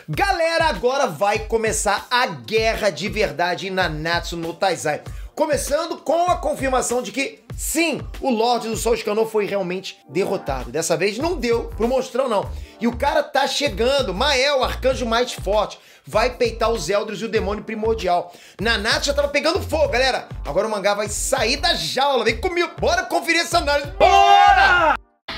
Galera, agora vai começar a guerra de verdade em Nanatsu no Taizai. Começando com a confirmação de que, sim, o Lorde do Sol Escanor foi realmente derrotado. Dessa vez não deu pro monstrão, não. E o cara tá chegando. Mael, o arcanjo mais forte, vai peitar os Eldris e o demônio primordial. Nanatsu já tava pegando fogo, galera. Agora o mangá vai sair da jaula. Vem comigo. Bora conferir essa análise. Bora!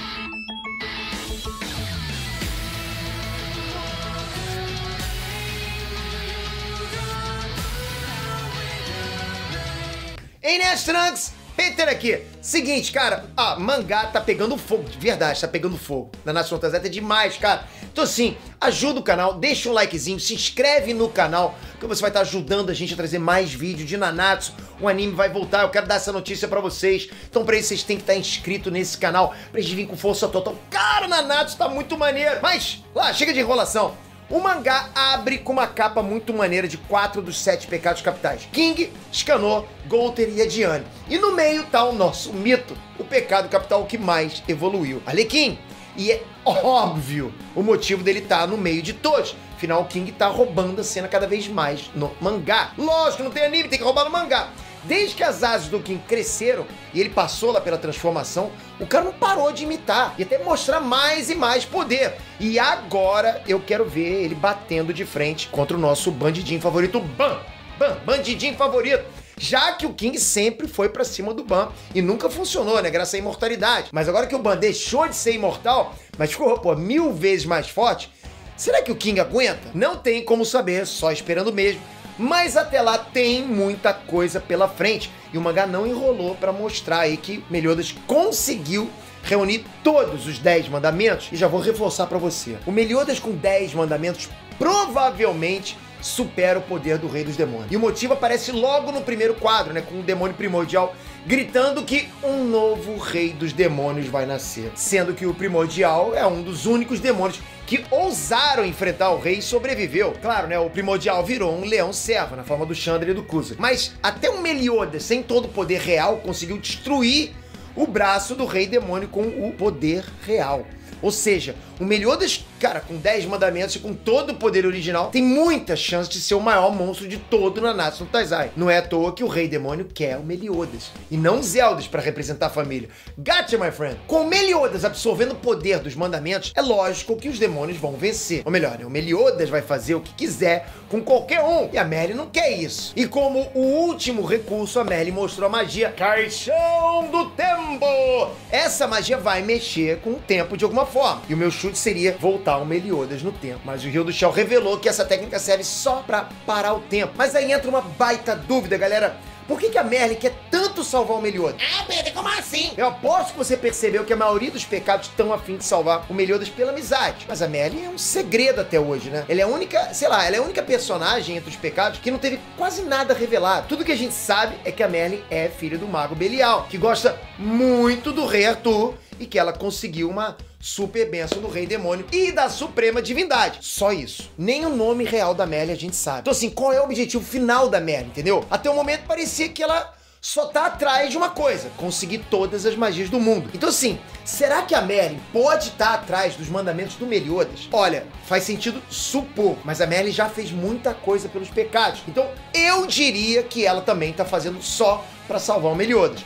Ei, Nerd Trunks, Peter aqui. Seguinte, cara, mangá tá pegando fogo, de verdade, tá pegando fogo. Nanatsu no Taizai é demais, cara. Então assim, ajuda o canal, deixa um likezinho, se inscreve no canal, que você vai estar ajudando a gente a trazer mais vídeos de Nanatsu. O anime vai voltar, eu quero dar essa notícia pra vocês. Então pra isso vocês têm que estar inscrito nesse canal, pra gente vir com força total. Cara, Nanatsu tá muito maneiro. Mas, lá, chega de enrolação. O mangá abre com uma capa muito maneira de 4 dos 7 pecados capitais: King, Escanor, Golter e Ediane. E no meio tá o nosso mito, o pecado capital que mais evoluiu, Arlequim. E é óbvio o motivo dele tá no meio de todos. Afinal, o King tá roubando a cena cada vez mais no mangá. Lógico, não tem anime, tem que roubar no mangá. Desde que as asas do King cresceram e ele passou lá pela transformação, o cara não parou de imitar e até mostrar mais e mais poder. E agora eu quero ver ele batendo de frente contra o nosso bandidinho favorito, Ban, bandidinho favorito. Já que o King sempre foi pra cima do Ban e nunca funcionou, né? Graças à imortalidade. Mas agora que o Ban deixou de ser imortal, mas ficou, pô, 1000 vezes mais forte, será que o King aguenta? Não tem como saber, só esperando mesmo. Mas até lá tem muita coisa pela frente. E o mangá não enrolou pra mostrar aí que Meliodas conseguiu reunir todos os 10 mandamentos. E já vou reforçar pra você. O Meliodas com 10 mandamentos provavelmente supera o poder do Rei dos Demônios. E o motivo aparece logo no primeiro quadro, né? Com o demônio primordial gritando que um novo Rei dos Demônios vai nascer. Sendo que o primordial é um dos únicos demônios que ousaram enfrentar o rei e sobreviveu. Claro, né? O primordial virou um leão servo, na forma do Chandra e do Kusa. Mas até um Meliodas, sem todo o poder real, conseguiu destruir o braço do Rei Demônio com o poder real. Ou seja, o Meliodas, cara, com 10 mandamentos e com todo o poder original, tem muita chance de ser o maior monstro de todo Nanatsu no Taizai. Não é à toa que o Rei Demônio quer o Meliodas, e não os Eldris para representar a família. Gotcha, my friend! Com o Meliodas absorvendo o poder dos mandamentos, é lógico que os demônios vão vencer. Ou melhor, o Meliodas vai fazer o que quiser com qualquer um, e a Merry não quer isso. E como o último recurso, a Merry mostrou a magia Caixão do Tempo! Essa magia vai mexer com o tempo de alguma forma. E o meu chute seria voltar o Meliodas no tempo. Mas o Rio do Shell revelou que essa técnica serve só pra parar o tempo. Mas aí entra uma baita dúvida, galera. Por que a Merry quer tanto salvar o Meliodas? Pedro, como assim? Eu aposto que você percebeu que a maioria dos pecados estão a fim de salvar o Meliodas pela amizade. Mas a Merry é um segredo até hoje, né? Ela é a única, sei lá, ela é a única personagem entre os pecados que não teve quase nada revelado. Tudo que a gente sabe é que a Merry é filha do Mago Belial, que gosta muito do Rei Arthur e que ela conseguiu uma super bênção do Rei Demônio e da Suprema Divindade. Só isso. Nem o nome real da Merry a gente sabe. Então assim, qual é o objetivo final da Merry, entendeu? Até o momento parecia que ela só tá atrás de uma coisa: conseguir todas as magias do mundo. Então assim, será que a Merry pode estar atrás dos mandamentos do Meliodas? Olha, faz sentido supor, mas a Merry já fez muita coisa pelos pecados. Então eu diria que ela também tá fazendo só pra salvar o Meliodas.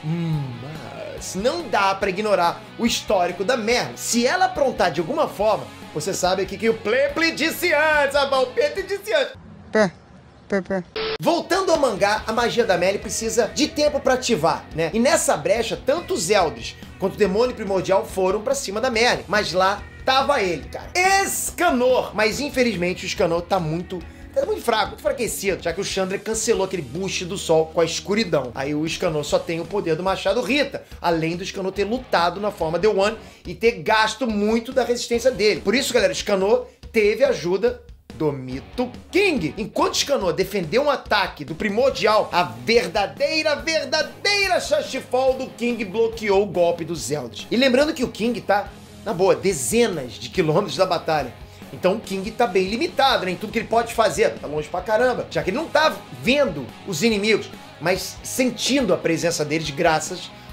Não dá pra ignorar o histórico da Merry. Se ela aprontar de alguma forma, você sabe aqui que o Pleple disse antes, a Valpeta disse antes. Voltando ao mangá, a magia da Merry precisa de tempo pra ativar, né? E nessa brecha, tanto os Eldris quanto o demônio primordial foram pra cima da Merry. Mas lá tava ele, cara, Escanor. Mas infelizmente o Escanor tá muito fraco, muito enfraquecido, já que o Chandra cancelou aquele boost do sol com a escuridão. Aí o Escanor só tem o poder do machado Rita, além do Escanor ter lutado na forma The One e ter gasto muito da resistência dele. Por isso, galera, o Escanor teve ajuda do mito King. Enquanto Escanor defendeu um ataque do primordial, a verdadeira Shashifal do King bloqueou o golpe dos Eldris. E lembrando que o King tá, na boa, dezenas de quilômetros da batalha. Então o King tá bem limitado, né, em tudo que ele pode fazer. Tá longe pra caramba, já que ele não tá vendo os inimigos, mas sentindo a presença deles graças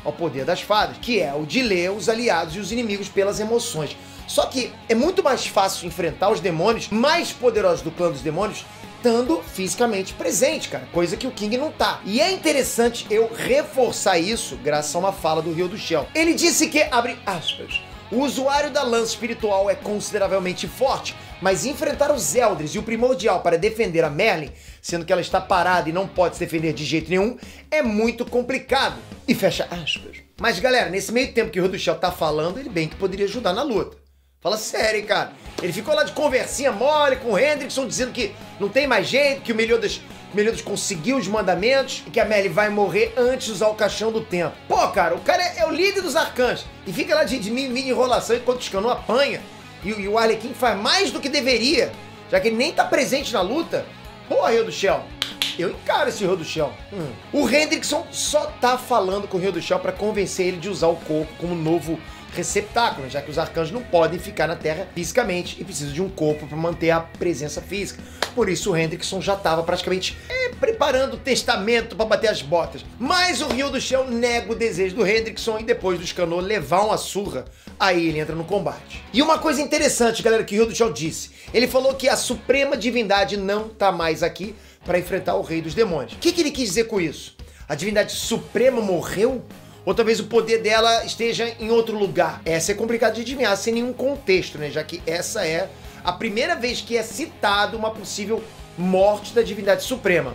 ao poder das fadas, que é o de ler os aliados e os inimigos pelas emoções. Só que é muito mais fácil enfrentar os demônios mais poderosos do clã dos demônios estando fisicamente presente, cara, coisa que o King não tá. E é interessante eu reforçar isso graças a uma fala do Rio do Shell. Ele disse que, abre aspas, o usuário da lança espiritual é consideravelmente forte, mas enfrentar os Eldris e o Primordial para defender a Merlin, sendo que ela está parada e não pode se defender de jeito nenhum, é muito complicado. E fecha aspas. Mas galera, nesse meio tempo que o Rio do Shell tá falando, ele bem que poderia ajudar na luta. Fala sério, hein, cara. Ele ficou lá de conversinha mole com o Hendrickson, dizendo que não tem mais jeito, que o Meliodas conseguiu os mandamentos e que a Merlin vai morrer antes de usar o caixão do tempo. Pô, cara, o cara é o líder dos arcanjos e fica lá de mini enrolação enquanto o Scanor apanha e o Arlequim faz mais do que deveria, já que ele nem tá presente na luta. Pô, Rio do Shell, eu encaro esse Rio do Shell. O Hendrickson só tá falando com o Rio do Shell pra convencer ele de usar o corpo como novo receptáculo, já que os arcanjos não podem ficar na Terra fisicamente e precisam de um corpo para manter a presença física. Por isso o Hendrickson já estava praticamente preparando o testamento para bater as botas. Mas o Rio do Shell nega o desejo do Hendrickson e depois do Scanor levar uma surra, aí ele entra no combate. E uma coisa interessante, galera, que o Rio do Shell disse, ele falou que a Suprema Divindade não tá mais aqui para enfrentar o Rei dos Demônios. O que ele quis dizer com isso? A Divindade Suprema morreu? Ou talvez o poder dela esteja em outro lugar? Essa é complicado de adivinhar sem nenhum contexto, né? Já que essa é a primeira vez que é citado uma possível morte da Divindade Suprema.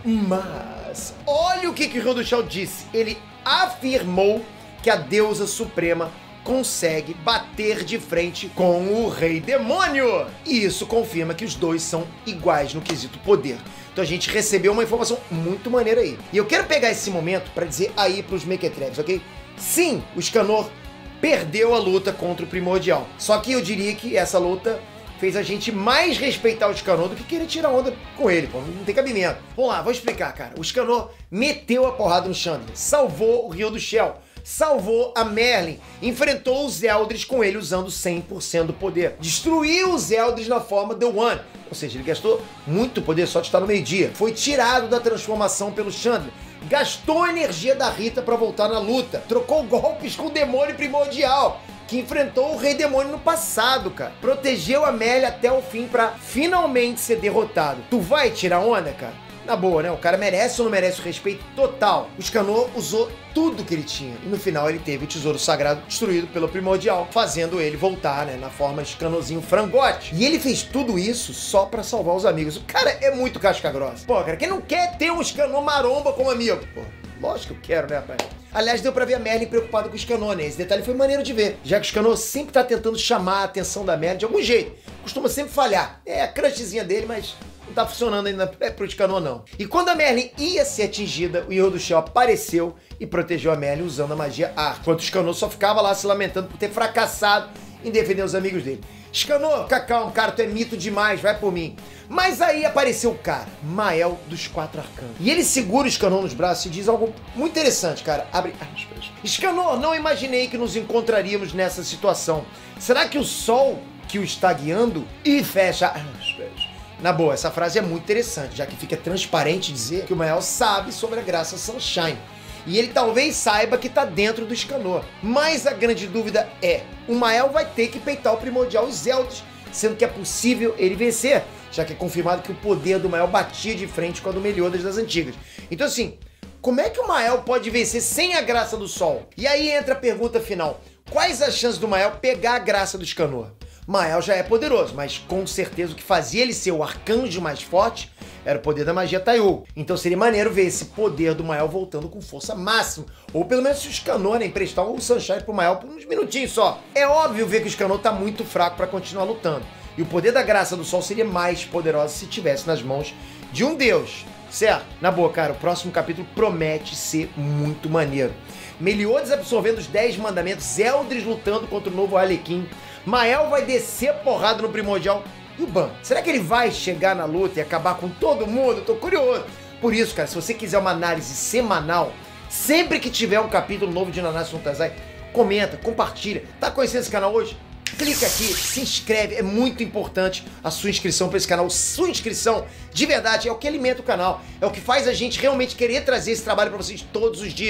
Mas olha o que o Rio do Shell disse. Ele afirmou que a deusa suprema consegue bater de frente com o Rei Demônio. E isso confirma que os dois são iguais no quesito poder. Então a gente recebeu uma informação muito maneira aí. E eu quero pegar esse momento para dizer aí pros Mequetrefs, ok? Sim, o Scanor perdeu a luta contra o Primordial. Só que eu diria que essa luta fez a gente mais respeitar o Scanor do que querer tirar onda com ele, pô. Não tem cabimento. Vamos lá, vou explicar, cara. O Scanor meteu a porrada no Chandler, salvou o Rio do Shell, salvou a Merlin, enfrentou os Eldris com ele usando 100% do poder, destruiu os Eldris na forma The One, ou seja, ele gastou muito poder só de estar no meio-dia, foi tirado da transformação pelo Chandler, gastou a energia da Rita para voltar na luta, trocou golpes com o Demônio Primordial, que enfrentou o Rei Demônio no passado, cara. Protegeu a Merlin até o fim pra finalmente ser derrotado. Tu vai tirar onda, cara? Na boa, né? O cara merece ou não merece o respeito total? O Scanor usou tudo que ele tinha. E no final ele teve o tesouro sagrado destruído pelo Primordial, fazendo ele voltar, né? Na forma de Scanorzinho frangote. E ele fez tudo isso só pra salvar os amigos. O cara é muito casca grossa. Pô, cara, quem não quer ter um Scanor maromba como amigo? Pô, lógico que eu quero, né, rapaz? Aliás, deu pra ver a Merlin preocupada com o Scanor, né? Esse detalhe foi maneiro de ver, já que o Scanor sempre tá tentando chamar a atenção da Merlin de algum jeito. Costuma sempre falhar. É a crushzinha dele, mas não tá funcionando ainda pro Scanor, não. E quando a Merlin ia ser atingida, o Rio do Shell apareceu e protegeu a Merlin usando a magia ar. Enquanto o Scanor só ficava lá se lamentando por ter fracassado em defender os amigos dele. Scanor, fica calmo, cara, tu é mito demais, vai por mim. Mas aí apareceu o cara, Mael dos Quatro Arcanos. E ele segura o Scanor nos braços e diz algo muito interessante, cara. Abre aspas. Scanor, não imaginei que nos encontraríamos nessa situação. Será que o sol que o está guiando? E fecha aspas. Na boa, essa frase é muito interessante, já que fica transparente dizer que o Mael sabe sobre a graça Sunshine. E ele talvez saiba que tá dentro do Scanor. Mas a grande dúvida é, o Mael vai ter que peitar o Primordial e os Eldris, sendo que é possível ele vencer, já que é confirmado que o poder do Mael batia de frente com a do Meliodas das antigas. Então assim, como é que o Mael pode vencer sem a graça do Sol? E aí entra a pergunta final, quais as chances do Mael pegar a graça do Scanor? Mael já é poderoso, mas com certeza o que fazia ele ser o arcanjo mais forte era o poder da magia Taiyu. Então seria maneiro ver esse poder do Mael voltando com força máxima. Ou pelo menos se o Scanor, né, emprestar o Sunshine pro Mael por uns minutinhos só. É óbvio ver que o Scanor tá muito fraco para continuar lutando. E o poder da graça do Sol seria mais poderoso se tivesse nas mãos de um deus. Certo? Na boa, cara, o próximo capítulo promete ser muito maneiro. Meliodas absorvendo os 10 mandamentos, Eldris lutando contra o novo Arlequim, Mael vai descer a porrada no Primordial. E o Ban? Será que ele vai chegar na luta e acabar com todo mundo? Eu tô curioso. Por isso, cara, se você quiser uma análise semanal, sempre que tiver um capítulo novo de Nanatsu no Taizai, comenta, compartilha. Tá conhecendo esse canal hoje? Clica aqui, se inscreve, é muito importante a sua inscrição para esse canal. Sua inscrição, de verdade, é o que alimenta o canal, é o que faz a gente realmente querer trazer esse trabalho para vocês todos os dias.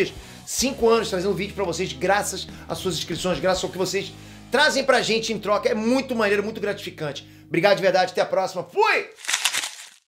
5 anos trazendo vídeo pra vocês, graças às suas inscrições, graças ao que vocês trazem pra gente em troca. É muito maneiro, muito gratificante. Obrigado de verdade, até a próxima. Fui!